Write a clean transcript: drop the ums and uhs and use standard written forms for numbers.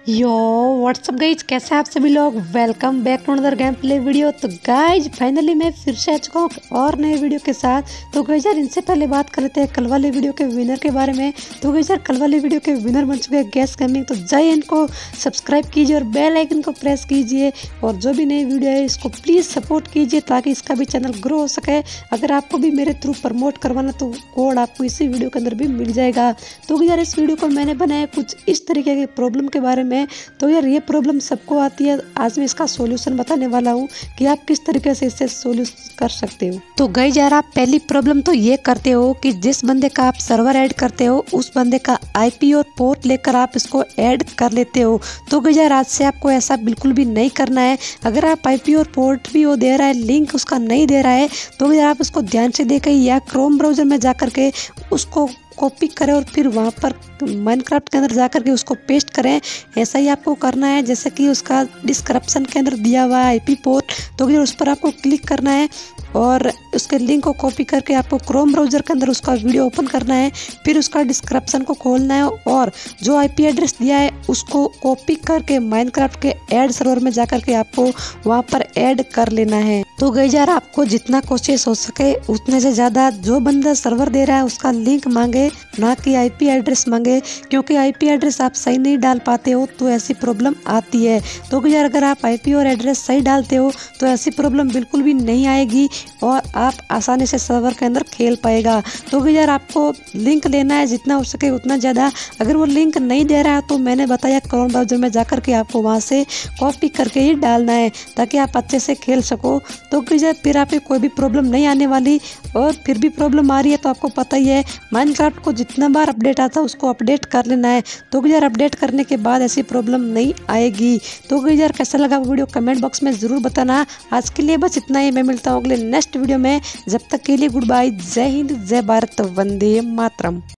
यो what's up guys, कैसे हैं आप सभी लोग। Welcome back to another game play video. तो गाइज फाइनली मैं फिर से आ चुका हूँ और नए वीडियो के साथ। तो गाइज यार इनसे पहले बात कर लेते हैं कल वाले वीडियो के विनर के बारे में। तो गाइज यार कल वाले वीडियो के विनर बन चुके हैं गैस गेमिंग। तो जाइए इनको सब्सक्राइब कीजिए और बेल आइकन को प्रेस कीजिए और जो भी नई वीडियो है इसको प्लीज़ सपोर्ट कीजिए ताकि इसका भी चैनल ग्रो हो सके। अगर आपको भी मेरे थ्रू प्रमोट करवाना तो कोड आपको इसी वीडियो के अंदर भी मिल जाएगा। तो यार इस वीडियो को मैंने बनाया कुछ इस तरीके की प्रॉब्लम के बारे में। तो यार ये प्रॉब्लम सबको आती है। आज मैं इसका सॉल्यूशन बताने वाला हूँ कि आप किस तरीके से इससे सॉल्यूशन कर सकते हो। तो गाइस यार आप पहली प्रॉब्लम तो ये करते हो कि जिस बंदे का आप सर्वर ऐड करते हो उस बंदे का आईपी और पोर्ट लेकर आप इसको ऐड कर लेते हो। तो गाइस यार आज से आपको ऐसा बिल्कुल भी नहीं करना है। अगर आप आईपी और पोर्ट भी वो दे रहा है, लिंक उसका नहीं दे रहा है, तो यार आप उसको ध्यान से देखें या क्रोम ब्राउजर में जा करके उसको कॉपी करें और फिर वहाँ पर माइनक्राफ्ट के अंदर जा कर के उसको पेस्ट करें। ऐसा ही आपको करना है जैसे कि उसका डिस्क्रिप्शन के अंदर दिया हुआ है आईपी पोर्ट। तो फिर उस पर आपको क्लिक करना है और उसके लिंक को कॉपी करके आपको क्रोम ब्राउजर के अंदर उसका वीडियो ओपन करना है। फिर उसका डिस्क्रिप्शन को खोलना है और जो आईपी एड्रेस दिया है उसको कॉपी करके माइनक्राफ्ट के ऐड सर्वर में जा कर के आपको वहाँ पर ऐड कर लेना है। तो गाइस यार आपको जितना कोशिश हो सके उतने से ज़्यादा जो बंदा सर्वर दे रहा है उसका लिंक मांगे, ना कि आईपी एड्रेस मांगे, क्योंकि आईपी एड्रेस आप सही नहीं डाल पाते हो तो ऐसी प्रॉब्लम आती है। तो यार अगर आप आईपी और एड्रेस सही डालते हो तो ऐसी प्रॉब्लम बिल्कुल भी नहीं आएगी और आप आसानी से सर्वर के अंदर खेल पाएगा। तो यार आपको लिंक लेना है जितना हो सके उतना ज़्यादा। अगर वो लिंक नहीं दे रहा है तो मैंने बताया क्रोम ब्राउजर में जाकर के आपको वहाँ से कॉपी करके ही डालना है ताकि आप अच्छे से खेल सको। तो यार फिर आप कोई भी प्रॉब्लम नहीं आने वाली। और फिर भी प्रॉब्लम आ रही है तो आपको पता ही है माइनक्राफ्ट को जितना बार अपडेट आता है उसको अपडेट कर लेना है। तो यार अपडेट करने के बाद ऐसी प्रॉब्लम नहीं आएगी। तो यार कैसा लगा वीडियो कमेंट बॉक्स में ज़रूर बताना। आज के लिए बस इतना ही। मैं मिलता हूँ अगले नेक्स्ट वीडियो में। जब तक के लिए गुड बाय। जय हिंद, जय भारत, वंदे मातरम।